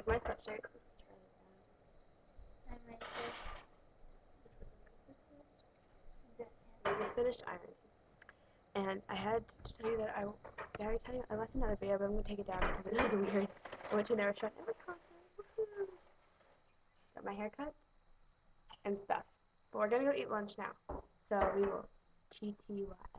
my sweatshirt. I might just I just finished ironing. And I had to tell you that did I already tell you? I left another video, but I'm going to take it down because it was weird. I went to a restaurant and got my hair cut and stuff. But we're going to go eat lunch now. So we will TTY.